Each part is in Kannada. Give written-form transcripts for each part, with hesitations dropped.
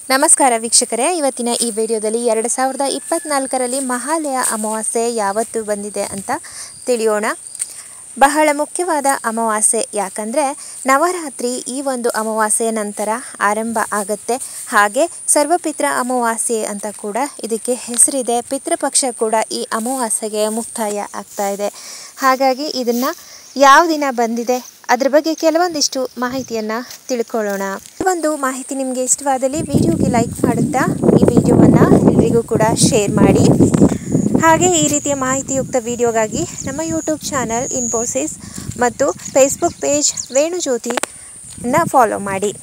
ನಮಸ್ಕಾರ ವೀಕ್ಷಕರೇ, ಇವತ್ತಿನ ಈ ವಿಡಿಯೋದಲ್ಲಿ 2024ರಲ್ಲಿ ಮಹಾಲಯ ಅಮಾವಾಸ್ಯೆ ಯಾವತ್ತು ಬಂದಿದೆ ಅಂತ ತಿಳಿಯೋಣ. ಬಹಳ ಮುಖ್ಯವಾದ ಅಮಾವಾಸ್ಯೆ, ಯಾಕಂದರೆ ನವರಾತ್ರಿ ಈ ಒಂದು ಅಮಾವಾಸ್ಯೆಯ ನಂತರ ಆರಂಭ ಆಗುತ್ತೆ. ಹಾಗೆ ಸರ್ವಪಿತ್ರ ಅಮಾವಾಸ್ಯೆ ಅಂತ ಕೂಡ ಇದಕ್ಕೆ ಹೆಸರಿದೆ. ಪಿತೃಪಕ್ಷ ಕೂಡ ಈ ಅಮಾವಾಸ್ಯೆಗೆ ಮುಕ್ತಾಯ ಆಗ್ತಾ ಇದೆ. ಹಾಗಾಗಿ ಇದನ್ನು ಯಾವ ದಿನ ಬಂದಿದೆ ಅದ್ರ ಬಗ್ಗೆ ಕೆಲವೊಂದಿಷ್ಟು ಮಾಹಿತಿಯನ್ನು ತಿಳ್ಕೊಳ್ಳೋಣ. ಈ ಒಂದು ಮಾಹಿತಿ ನಿಮಗೆ ಇಷ್ಟವಾದಲ್ಲಿ ವಿಡಿಯೋಗೆ ಲೈಕ್ ಮಾಡುತ್ತಾ ಈ ವಿಡಿಯೋವನ್ನು ಎಲ್ಲರಿಗೂ ಕೂಡ ಶೇರ್ ಮಾಡಿ. ಹಾಗೆ ಈ ರೀತಿಯ ಮಾಹಿತಿಯುಕ್ತ ವಿಡಿಯೋಗಾಗಿ ನಮ್ಮ ಯೂಟ್ಯೂಬ್ ಚಾನಲ್ ಇನ್ಫೋಸಿಸ್ ಮತ್ತು ಫೇಸ್ಬುಕ್ ಪೇಜ್ ವೇಣುಜ್ಯೋತಿನ ಫಾಲೋ ಮಾಡಿ.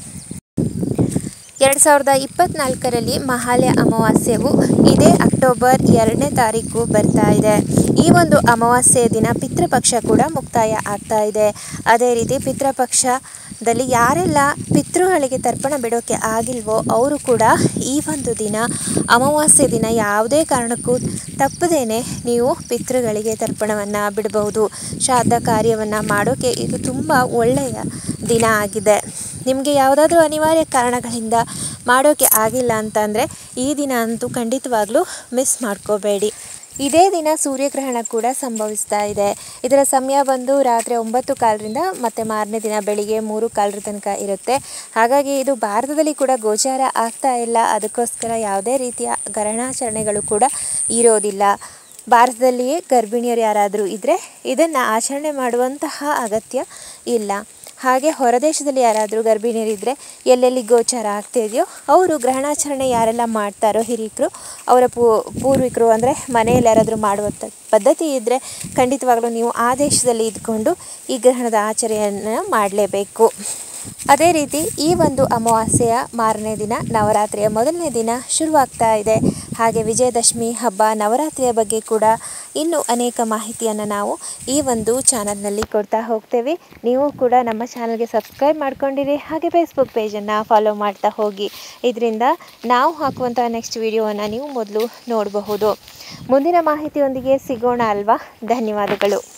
2024ರಲ್ಲಿ ಮಹಾಲಯ ಅಮಾವಾಸ್ಯೆಯು ಇದೇ ಅಕ್ಟೋಬರ್ 2ನೇ ತಾರೀಕು ಬರ್ತಾ ಇದೆ. ಈ ಒಂದು ಅಮಾವಾಸ್ಯೆಯ ದಿನ ಪಿತೃಪಕ್ಷ ಕೂಡ ಮುಕ್ತಾಯ ಆಗ್ತಾ ಇದೆ. ಅದೇ ರೀತಿ ಪಿತೃಪಕ್ಷದಲ್ಲಿ ಯಾರೆಲ್ಲ ಪಿತೃಗಳಿಗೆ ತರ್ಪಣ ಬಿಡೋಕ್ಕೆ ಆಗಿಲ್ವೋ ಅವರು ಕೂಡ ಈ ಒಂದು ದಿನ ಅಮಾವಾಸ್ಯೆ ದಿನ ಯಾವುದೇ ಕಾರಣಕ್ಕೂ ತಪ್ಪದೇನೆ ನೀವು ಪಿತೃಗಳಿಗೆ ತರ್ಪಣವನ್ನು ಬಿಡಬಹುದು. ಶ್ರಾದ್ದ ಕಾರ್ಯವನ್ನು ಮಾಡೋಕ್ಕೆ ಇದು ತುಂಬ ಒಳ್ಳೆಯ ದಿನ ಆಗಿದೆ. ನಿಮಗೆ ಯಾವುದಾದ್ರೂ ಅನಿವಾರ್ಯ ಕಾರಣಗಳಿಂದ ಮಾಡೋಕ್ಕೆ ಆಗಿಲ್ಲ ಅಂತಂದರೆ ಈ ದಿನ ಅಂತೂ ಖಂಡಿತವಾಗ್ಲೂ ಮಿಸ್ ಮಾಡ್ಕೋಬೇಡಿ. ಇದೇ ದಿನ ಸೂರ್ಯಗ್ರಹಣ ಕೂಡ ಸಂಭವಿಸ್ತಾ ಇದೆ. ಇದರ ಸಮಯ ಬಂದು ರಾತ್ರಿ 9:15ರಿಂದ ಮತ್ತು ಮಾರನೇ ದಿನ ಬೆಳಿಗ್ಗೆ 3:15 ತನಕ ಇರುತ್ತೆ. ಹಾಗಾಗಿ ಇದು ಭಾರತದಲ್ಲಿ ಕೂಡ ಗೋಚಾರ ಆಗ್ತಾ ಇಲ್ಲ. ಅದಕ್ಕೋಸ್ಕರ ಯಾವುದೇ ರೀತಿಯ ಗ್ರಹಣಾಚರಣೆಗಳು ಕೂಡ ಇರೋದಿಲ್ಲ. ಭಾರತದಲ್ಲಿಯೇ ಗರ್ಭಿಣಿಯರು ಯಾರಾದರೂ ಇದ್ದರೆ ಇದನ್ನು ಆಚರಣೆ ಮಾಡುವಂತಹ ಅಗತ್ಯ ಇಲ್ಲ. ಹಾಗೆ ಹೊರದೇಶದಲ್ಲಿ ಯಾರಾದರೂ ಗರ್ಭಿಣಿಯರಿದ್ದರೆ ಎಲ್ಲೆಲ್ಲಿ ಗೋಚಾರ ಆಗ್ತಿದೆಯೋ ಅವರು ಗ್ರಹಣಾಚರಣೆ ಯಾರೆಲ್ಲ ಮಾಡ್ತಾರೋ ಹಿರಿಕರು, ಅವರ ಪೂರ್ವಿಕರು ಅಂದರೆ ಮನೆಯಲ್ಲಿ ಯಾರಾದರೂ ಮಾಡುವಂಥ ಪದ್ಧತಿ ಇದ್ದರೆ ಖಂಡಿತವಾಗ್ಲೂ ನೀವು ಆ ದೇಶದಲ್ಲಿ ಇದ್ಕೊಂಡು ಈ ಗ್ರಹಣದ ಆಚರಣೆಯನ್ನು ಮಾಡಲೇಬೇಕು. ಅದೇ ರೀತಿ ಈ ಒಂದು ಅಮಾವಾಸ್ಯೆಯ ಮಾರನೇ ದಿನ ನವರಾತ್ರಿಯ ಮೊದಲನೇ ದಿನ ಶುರುವಾಗ್ತಾ ಇದೆ. ಹಾಗೆ ವಿಜಯದಶಮಿ ಹಬ್ಬ, ನವರಾತ್ರಿಯ ಬಗ್ಗೆ ಕೂಡ ಇನ್ನೂ ಅನೇಕ ಮಾಹಿತಿಯನ್ನು ನಾವು ಈ ಒಂದು ಚಾನಲ್ನಲ್ಲಿ ಕೊಡ್ತಾ ಹೋಗ್ತೇವೆ. ನೀವು ಕೂಡ ನಮ್ಮ ಚಾನಲ್ಗೆ ಸಬ್ಸ್ಕ್ರೈಬ್ ಮಾಡ್ಕೊಂಡಿರಿ. ಹಾಗೆ ಫೇಸ್ಬುಕ್ ಪೇಜನ್ನು ಫಾಲೋ ಮಾಡ್ತಾ ಹೋಗಿ. ಇದರಿಂದ ನಾವು ಹಾಕುವಂಥ ನೆಕ್ಸ್ಟ್ ವಿಡಿಯೋವನ್ನು ನೀವು ಮೊದಲು ನೋಡಬಹುದು. ಮುಂದಿನ ಮಾಹಿತಿಯೊಂದಿಗೆ ಸಿಗೋಣ ಅಲ್ವಾ? ಧನ್ಯವಾದಗಳು.